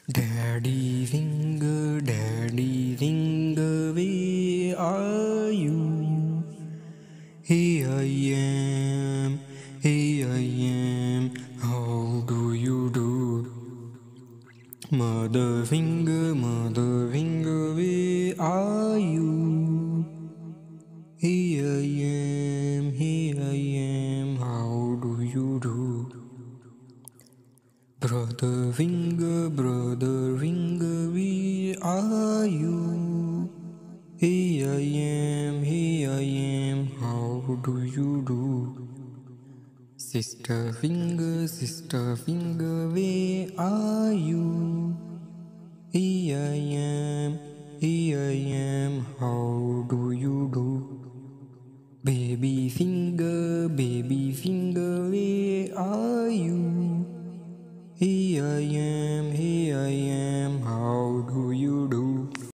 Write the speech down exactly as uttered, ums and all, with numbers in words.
Daddy finger, daddy finger, where are you? Here I am, here I am, how do you do? Mother finger, mother finger, where are you? Here I am, here I am, how do you do? Brother finger, brother finger, where are you? Here I am, here I am, how do you do? Sister finger, sister finger, where are you? Here I am, here I am, how do you do? Baby finger, baby finger, where are you? Here I am, here I am, how do you